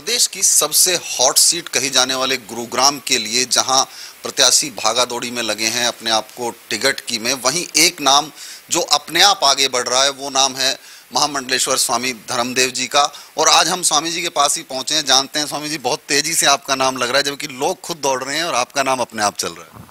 प्रदेश की सबसे hot seat कही जाने वाले गुरुग्राम के लिए जहां प्रत्याशी भागादौड़ी में लगे हैं अपने आप को टिकट की में, वहीं एक नाम जो अपने आप आगे बढ़ रहा है वो नाम है महामंडलेश्वर स्वामी धर्मदेव जी का। और आज हम स्वामी जी के पास ही पहुंचे हैं। जानते हैं स्वामी जी, बहुत तेजी से आपका नाम लग रहा है जबकि लोग खुद दौड़ रहे हैं और आपका नाम अपने आप चल रहा है।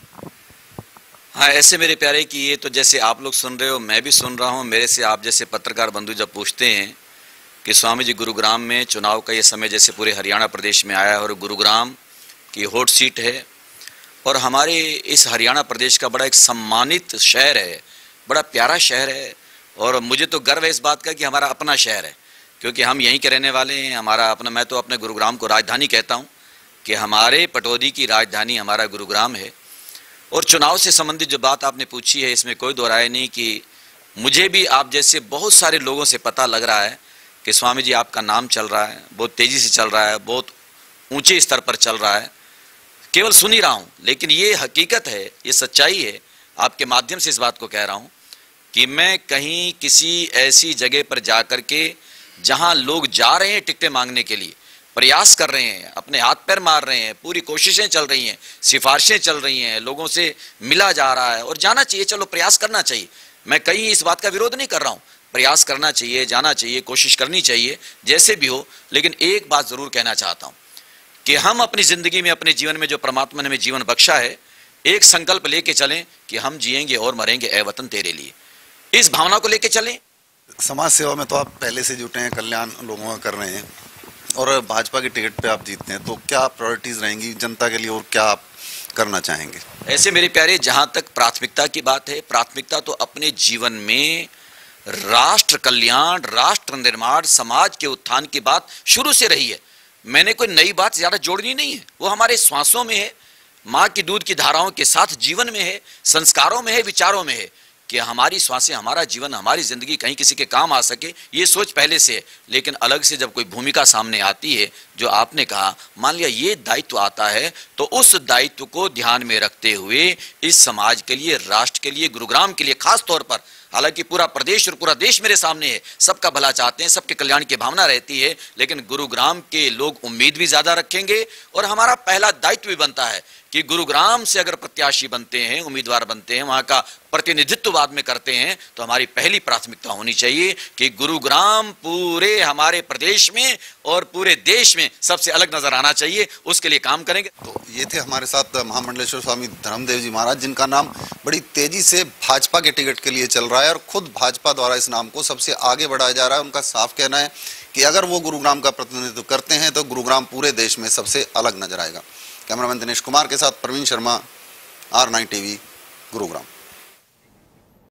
हाँ, ऐसे मेरे प्यारे कि ये तो जैसे आप लोग सुन रहे हो मैं भी सुन रहा हूँ। मेरे से आप जैसे पत्रकार बंधु जब पूछते हैं कि स्वामी जी गुरुग्राम में चुनाव का ये समय जैसे पूरे हरियाणा प्रदेश में आया है और गुरुग्राम की हॉट सीट है और हमारे इस हरियाणा प्रदेश का बड़ा एक सम्मानित शहर है, बड़ा प्यारा शहर है और मुझे तो गर्व है इस बात का कि हमारा अपना शहर है, क्योंकि हम यहीं के रहने वाले हैं। हमारा अपना, मैं तो अपने गुरुग्राम को राजधानी कहता हूँ कि हमारे पटौदी की राजधानी हमारा गुरुग्राम है। और चुनाव से संबंधित जो बात आपने पूछी है इसमें कोई दो राय नहीं कि मुझे भी आप जैसे बहुत सारे लोगों से पता लग रहा है कि स्वामी जी आपका नाम चल रहा है, बहुत तेज़ी से चल रहा है, बहुत ऊंचे स्तर पर चल रहा है। केवल सुन ही रहा हूँ, लेकिन ये हकीकत है, ये सच्चाई है। आपके माध्यम से इस बात को कह रहा हूँ कि मैं कहीं किसी ऐसी जगह पर जा कर के जहाँ लोग जा रहे हैं टिकटें मांगने के लिए, प्रयास कर रहे हैं, अपने हाथ पैर मार रहे हैं, पूरी कोशिशें चल रही हैं, सिफारिशें चल रही हैं, लोगों से मिला जा रहा है और जाना चाहिए। चलो, प्रयास करना चाहिए, मैं कहीं इस बात का विरोध नहीं कर रहा हूँ। प्रयास करना चाहिए, जाना चाहिए, कोशिश करनी चाहिए, जैसे भी हो। लेकिन एक बात ज़रूर कहना चाहता हूँ कि हम अपनी ज़िंदगी में, अपने जीवन में जो परमात्मा ने हमें जीवन बख्शा है, एक संकल्प लेके चलें कि हम जिएंगे और मरेंगे ए वतन तेरे लिए। इस भावना को लेके चलें। समाज सेवा में तो आप पहले से जुटे हैं, कल्याण लोगों का कर रहे हैं और भाजपा की टिकट पे आप जीतते हैं, तो क्या प्रायोरिटीज रहेंगी जनता के लिए और क्या आप करना चाहेंगे? ऐसे मेरे प्यारे, जहाँ तक प्राथमिकता की बात है, प्राथमिकता तो अपने जीवन में राष्ट्र कल्याण, राष्ट्र निर्माण, समाज के उत्थान की बात शुरू से रही है। मैंने कोई नई बात ज़्यादा जोड़नी नहीं है, वो हमारे श्वासों में है, माँ की दूध की धाराओं के साथ जीवन में है, संस्कारों में है, विचारों में है कि हमारी श्वासें, हमारा जीवन, हमारी ज़िंदगी कहीं किसी के काम आ सके, ये सोच पहले से है। लेकिन अलग से जब कोई भूमिका सामने आती है, जो आपने कहा, मान लिया ये दायित्व आता है, तो उस दायित्व को ध्यान में रखते हुए इस समाज के लिए, राष्ट्र के लिए, गुरुग्राम के लिए खास तौर पर, हालांकि पूरा प्रदेश और पूरा देश मेरे सामने है, सबका भला चाहते हैं, सबके कल्याण की भावना रहती है, लेकिन गुरुग्राम के लोग उम्मीद भी ज़्यादा रखेंगे और हमारा पहला दायित्व भी बनता है कि गुरुग्राम से अगर प्रत्याशी बनते हैं, उम्मीदवार बनते हैं, वहाँ का प्रतिनिधित्व बाद में करते हैं, तो हमारी पहली प्राथमिकता होनी चाहिए कि गुरुग्राम पूरे हमारे प्रदेश में और पूरे देश में सबसे अलग नजर आना चाहिए। उसके लिए काम करेंगे। तो ये थे हमारे साथ महामंडलेश्वर स्वामी धर्मदेव जी महाराज, जिनका नाम बड़ी तेजी से भाजपा के टिकट के लिए चल रहा है और खुद भाजपा द्वारा इस नाम को सबसे आगे बढ़ाया जा रहा है। उनका साफ कहना है कि अगर वो गुरुग्राम का प्रतिनिधित्व करते हैं तो गुरुग्राम पूरे देश में सबसे अलग नजर आएगा। कैमरामैन दिनेश कुमार के साथ प्रवीण शर्मा, R9 TV, गुरुग्राम।